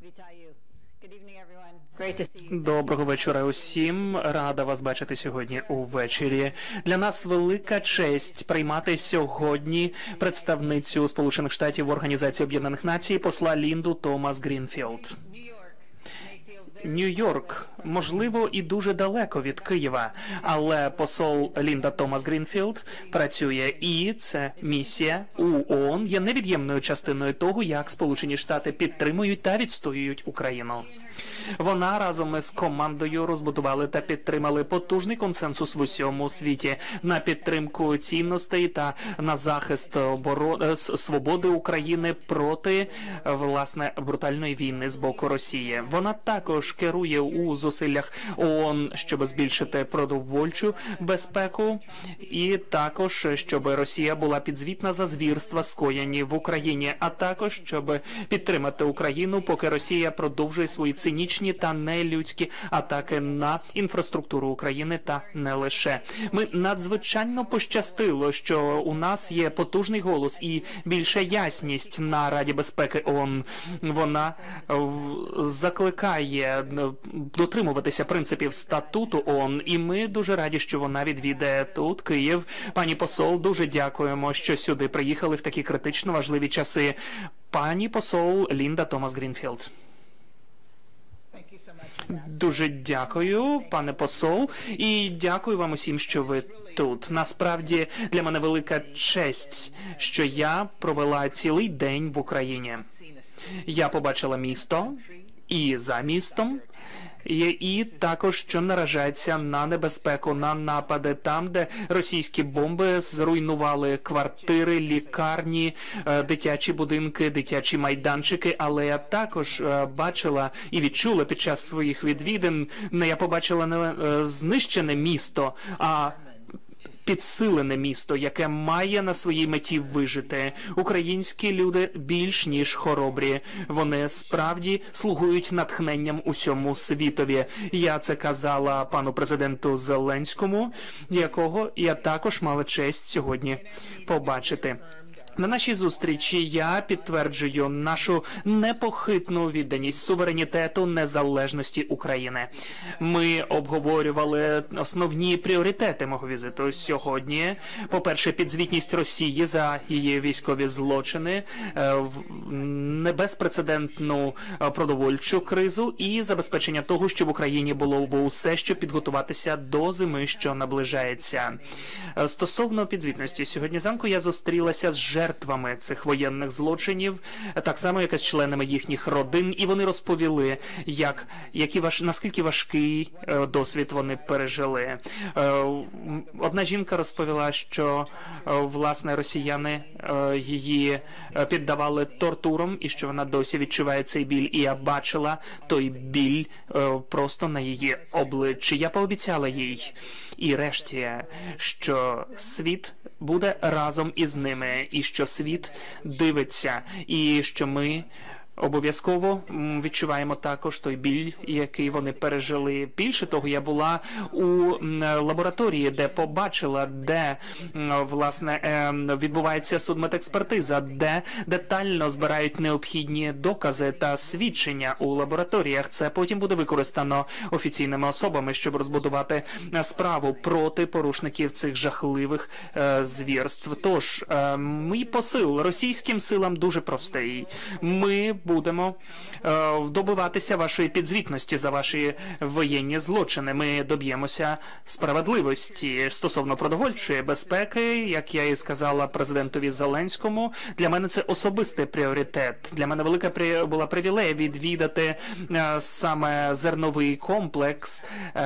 Доброго вечора усім. Рада вас бачити сьогодні увечері. Для нас велика честь приймати сьогодні представницю Сполучених Штатів в Організації Об'єднаних Націй посла Лінду Томас Грінфілд. Нью-Йорк, можливо, і дуже далеко від Києва, але посол Лінда Томас Грінфілд працює, і це місія у ООН є невід'ємною частиною того, як Сполучені Штати підтримують та відстоюють Україну. Вона разом із командою розбудували та підтримали потужний консенсус в усьому світі на підтримку цінностей та на захист свободи України проти, власне, брутальної війни з боку Росії. Вона також керує у зусиллях ООН, щоб збільшити продовольчу безпеку і також, щоб Росія була підзвітна за звірства, скоєні в Україні, а також, щоб підтримати Україну, поки Росія продовжує свої цинічні та нелюдські атаки на інфраструктуру України та не лише. Ми надзвичайно пощастило, що у нас є потужний голос і більша ясність на Раді безпеки ООН. Вона закликає дотримуватися принципів статуту ООН, і ми дуже раді, що вона відвідає тут Київ. Пані посол, дуже дякуємо, що сюди приїхали в такі критично важливі часи. Пані посол Лінда Томас Грінфілд. Дуже дякую, пане посол, і дякую вам усім, що ви тут. Насправді, для мене велика честь, що я провела цілий день в Україні. Я побачила місто і за містом, і також, що наражається на небезпеку, на напади там, де російські бомби зруйнували квартири, лікарні, дитячі будинки, дитячі майданчики. Але я також бачила і відчула під час своїх відвідин, я побачила не знищене місто, а підсилене місто, яке має на своїй меті вижити. Українські люди більш ніж хоробрі. Вони справді слугують натхненням усьому світові. Я це казала пану президенту Зеленському, якого я також мала честь сьогодні побачити. На нашій зустрічі я підтверджую нашу непохитну відданість суверенітету, незалежності України. Ми обговорювали основні пріоритети мого візиту сьогодні. По-перше, підзвітність Росії за її військові злочини, безпрецедентну продовольчу кризу і забезпечення того, щоб в Україні було усе, щоб підготуватися до зими, що наближається. Стосовно підзвітності, сьогодні зранку я зустрілася з жертвами цих воєнних злочинів, так само, як і з членами їхніх родин, і вони розповіли, наскільки важкий досвід вони пережили. Одна жінка розповіла, що, власне, росіяни її піддавали тортурам, і що вона досі відчуває цей біль, і я бачила той біль просто на її обличчі. Я пообіцяла їй, і решті, що світ буде разом із ними, і що світ дивиться, і що ми обов'язково відчуваємо також той біль, який вони пережили. Більше того, я була у лабораторії, де побачила, де, власне, відбувається судмедекспертиза, де детально збирають необхідні докази та свідчення у лабораторіях. Це потім буде використано офіційними особами, щоб розбудувати справу проти порушників цих жахливих звірств. Тож, мій посил російським силам дуже простий. Ми будемо добиватися вашої підзвітності за ваші воєнні злочини. Ми доб'ємося справедливості стосовно продовольчої безпеки, як я і сказала президентові Зеленському. Для мене це особистий пріоритет. Для мене велика була привілея відвідати саме зерновий комплекс,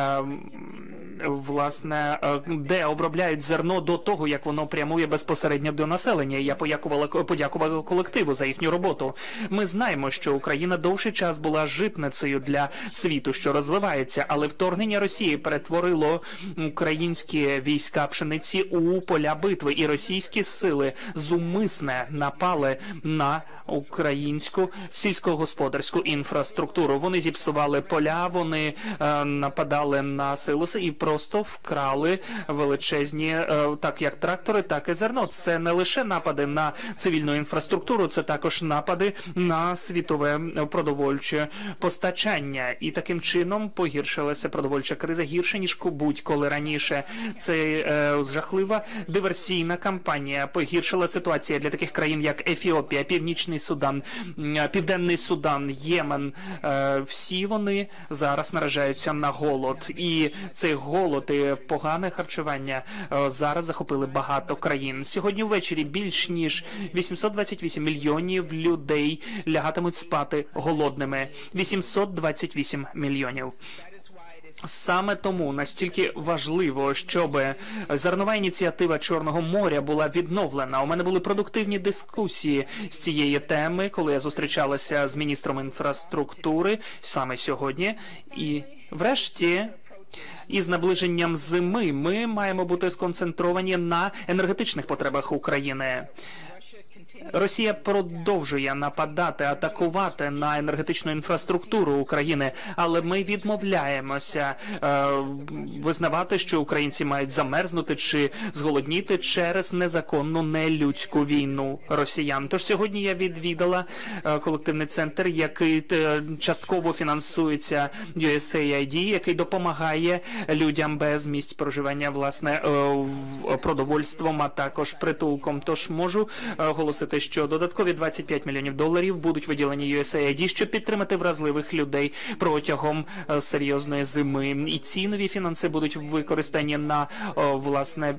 власне, де обробляють зерно до того, як воно прямує безпосередньо до населення. Я подякувала колективу за їхню роботу. Ми знаємо, що Україна довший час була житницею для світу, що розвивається, але вторгнення Росії перетворило українські війська пшениці у поля битви, і російські сили зумисне напали на українську сільськогосподарську інфраструктуру. Вони зіпсували поля, вони нападали на силоси і просто вкрали величезні, так як трактори, так і зерно. Це не лише напади на цивільну інфраструктуру, це також напади на на світове продовольче постачання. І таким чином погіршилася продовольча криза гірше, ніж будь-коли раніше. Це жахлива диверсійна кампанія погіршила ситуацію для таких країн, як Ефіопія, Північний Судан, Південний Судан, Ємен. Всі вони зараз наражаються на голод. І цей голод і погане харчування зараз захопили багато країн. Сьогодні ввечері більш ніж 828 мільйонів людей лягатимуть спати голодними. 828 мільйонів. Саме тому настільки важливо, щоб зернова ініціатива Чорного моря була відновлена. У мене були продуктивні дискусії з цієї теми, коли я зустрічалася з міністром інфраструктури саме сьогодні. І врешті, із наближенням зими, ми маємо бути сконцентровані на енергетичних потребах України. Росія продовжує нападати, атакувати на енергетичну інфраструктуру України, але ми відмовляємося визнавати, що українці мають замерзнути чи зголодніти через незаконну, нелюдську війну росіян. Тож сьогодні я відвідала колективний центр, який частково фінансується USAID, який допомагає людям без місць проживання, власне, продовольством, а також притулком. Тож можу оголосити, що додаткові $25 мільйонів будуть виділені USAID, щоб підтримати вразливих людей протягом серйозної зими. І ці нові фінанси будуть використані на, власне,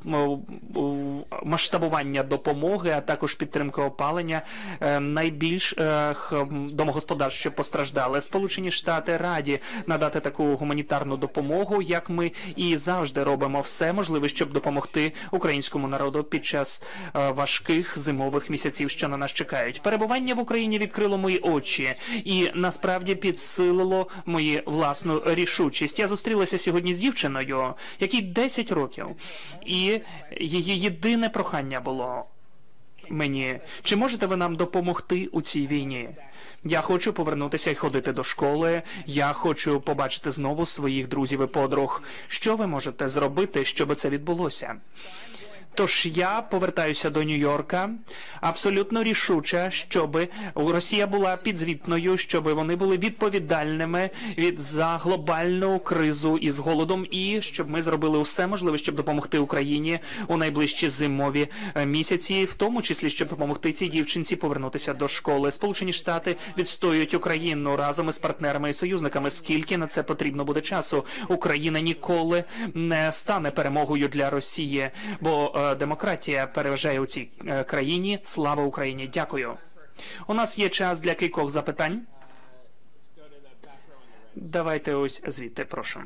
масштабування допомоги, а також підтримку опалення найбільш домогосподарств, що постраждали. Сполучені Штати раді надати таку гуманітарну допомогу, як ми і завжди робимо все можливе, щоб допомогти українському народу під час важких зимових місяців, що на нас чекають. Перебування в Україні відкрило мої очі і насправді підсилило мою власну рішучість. Я зустрілася сьогодні з дівчиною, якій 10 років, і її єдине прохання було мені: чи можете ви нам допомогти у цій війні? Я хочу повернутися і ходити до школи, я хочу побачити знову своїх друзів і подруг. Що ви можете зробити, щоб це відбулося? Тож я повертаюся до Нью-Йорка абсолютно рішуча, щоб Росія була підзвітною, щоб вони були відповідальними за глобальну кризу із голодом, і щоб ми зробили усе можливе, щоб допомогти Україні у найближчі зимові місяці, в тому числі, щоб допомогти цій дівчинці повернутися до школи. Сполучені Штати відстоюють Україну разом із партнерами і союзниками. Скільки на це потрібно буде часу? Україна ніколи не стане перемогою для Росії, бо демократія переважає у цій країні. Слава Україні! Дякую. У нас є час для кількох запитань. Давайте ось звідти, прошу.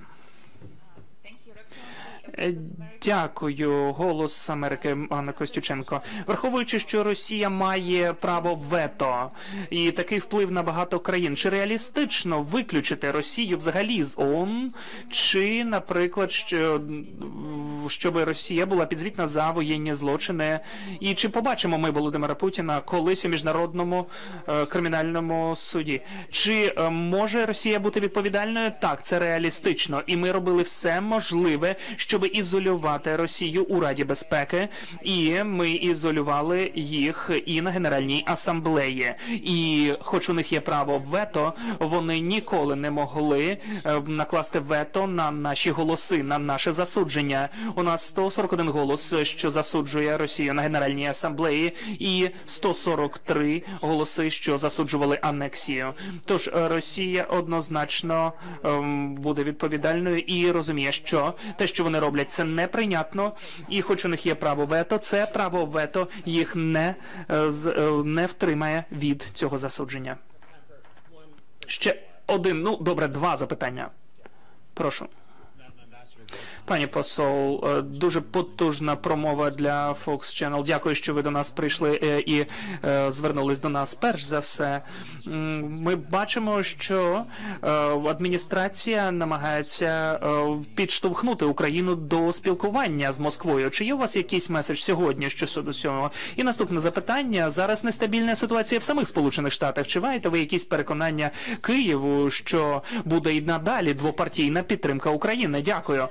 Дякую. Голос Америки, Анна Костюченко. Враховуючи, що Росія має право вето і такий вплив на багато країн, чи реалістично виключити Росію взагалі з ООН, чи, наприклад, щоб Росія була підзвітна за воєнні злочини? І чи побачимо ми Володимира Путіна колись у Міжнародному кримінальному суді? Чи може Росія бути відповідальною? Так, це реалістично. І ми робили все можливе, щоб ізолювати Росію у Раді безпеки, і ми ізолювали їх і на Генеральній асамблеї. І хоч у них є право вето, вони ніколи не могли накласти вето на наші голоси, на наше засудження. У нас 141 голос, що засуджує Росію на Генеральній асамблеї, і 143 голоси, що засуджували анексію. Тож Росія однозначно буде відповідальною і розуміє, що те, що вони роблять, це неприйнятно, і хоч у них є право вето, це право вето їх не втримає від цього засудження. Ще один, добре, два запитання. Прошу. Пані посол, дуже потужна промова для Fox Channel. Дякую, що ви до нас прийшли і звернулись до нас. Перш за все, ми бачимо, що адміністрація намагається підштовхнути Україну до спілкування з Москвою. Чи є у вас якийсь меседж сьогодні щодо цього? І наступне запитання. Зараз нестабільна ситуація в самих Сполучених Штатах. Чи маєте ви якісь переконання Києву, що буде і надалі двопартійна підтримка України? Дякую. Дякую.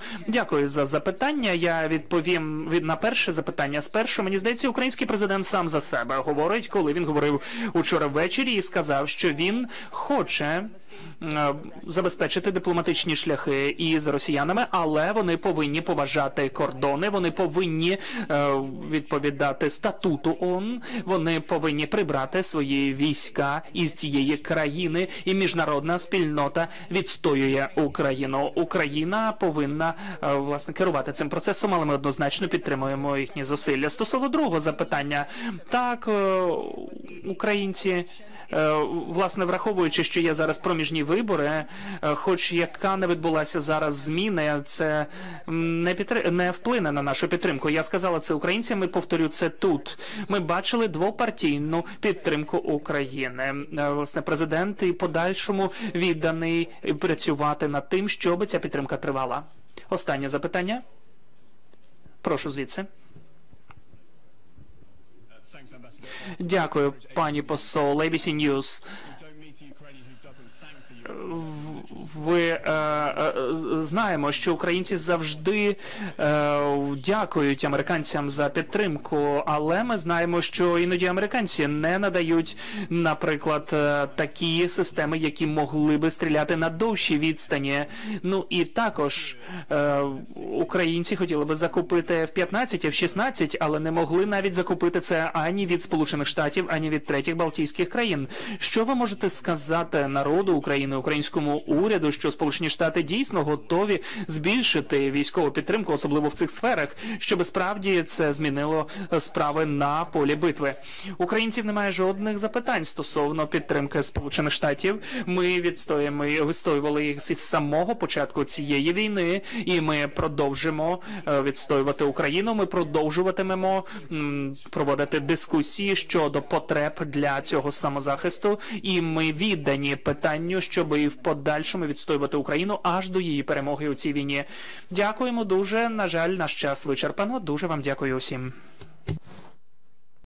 Дякую за запитання. Я відповім на перше запитання. Спершу, мені здається, український президент сам за себе говорить, коли він говорив учора ввечері і сказав, що він хоче забезпечити дипломатичні шляхи із росіянами, але вони повинні поважати кордони, вони повинні відповідати статуту ООН, вони повинні прибрати свої війська із цієї країни, і міжнародна спільнота відстоює Україну. Україна повинна, власне, керувати цим процесом, але ми однозначно підтримуємо їхні зусилля. Стосовно другого запитання, так, українці, власне, враховуючи, що є зараз проміжні вибори, хоч яка не відбулася зараз зміна, це не вплине на нашу підтримку. Я сказала це українцям і повторю це тут. Ми бачили двопартійну підтримку України. Власне, президент і подальшому відданий працювати над тим, щоб ця підтримка тривала. Останнє запитання. Прошу звідси. Дякую, пані посол. ABC News. Ви знаємо, що українці завжди дякують американцям за підтримку, але ми знаємо, що іноді американці не надають, наприклад, такі системи, які могли би стріляти на довшій відстані. Ну і також українці хотіли би закупити F-15, F-16, але не могли навіть закупити це ані від Сполучених Штатів, ані від третіх балтійських країн. Що ви можете сказати народу України, українському уряду, що Сполучені Штати дійсно готові збільшити військову підтримку, особливо в цих сферах, щоб справді це змінило справи на полі битви? Українців немає жодних запитань стосовно підтримки Сполучених Штатів. Ми відстоювали їх з самого початку цієї війни, і ми продовжимо відстоювати Україну. Ми продовжуватимемо проводити дискусії щодо потреб для цього самозахисту, і ми віддані питанню, щоб і в подальшому відстоювати Україну аж до її перемоги у цій війні. Дякуємо дуже. На жаль, наш час вичерпано. Дуже вам дякую усім.